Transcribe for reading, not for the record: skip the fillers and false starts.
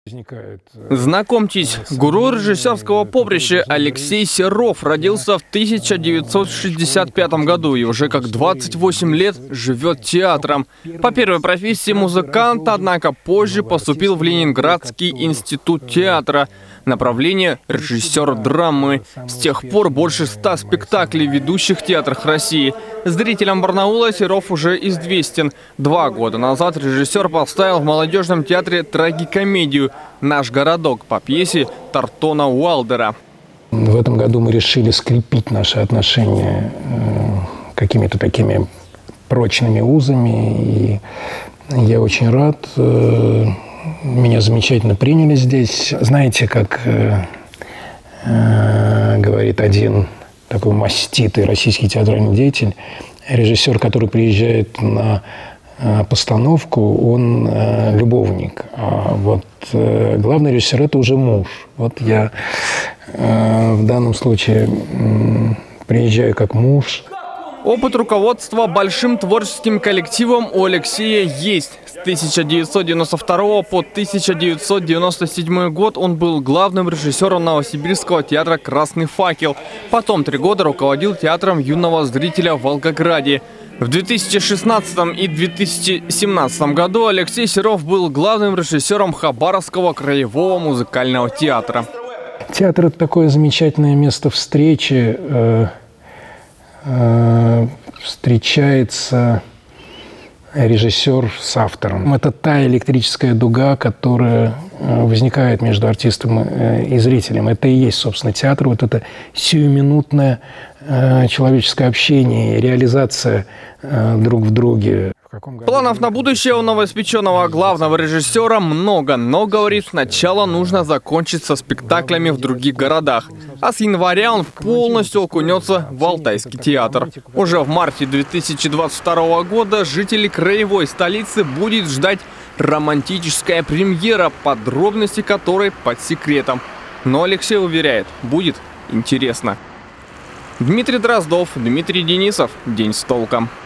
Знакомьтесь, гуру режиссерского поприща Алексей Серов родился в 1965 году и уже как 28 лет живет театром. По первой профессии музыкант, однако позже поступил в Ленинградский институт театра. Направление – режиссер драмы. С тех пор больше 100 спектаклей в ведущих театрах России. Зрителям Барнаула Серов уже известен. 2 года назад режиссер поставил в молодежном театре трагикомедию «Наш городок» по пьесе Тортона Уайлдера. В этом году мы решили скрепить наши отношения какими-то такими прочными узами. И я очень рад. Меня замечательно приняли здесь. Знаете, как говорит один такой маститый российский театральный деятель, режиссер, который приезжает на постановку, он любовник. А вот главный режиссер – это уже муж. Вот я в данном случае приезжаю как муж. Опыт руководства большим творческим коллективом у Алексея есть. С 1992 по 1997 год он был главным режиссером Новосибирского театра «Красный факел». Потом 3 года руководил театром юного зрителя в Волгограде. В 2016 и 2017 году Алексей Серов был главным режиссером Хабаровского краевого музыкального театра. Театр – это такое замечательное место встречи. Встречается режиссер с автором. Это та электрическая дуга, которая возникает между артистом и зрителем. Это и есть, собственно, театр. Вот это сиюминутное человеческое общение, реализация друг в друге. Планов на будущее у новоиспеченного главного режиссера много, но, говорит, сначала нужно закончить со спектаклями в других городах. А с января он полностью окунется в Алтайский театр. Уже в марте 2022 года жители краевой столицы будет ждать романтическая премьера, подробности которой под секретом. Но Алексей уверяет, будет интересно. Дмитрий Дроздов, Дмитрий Денисов. День с толком.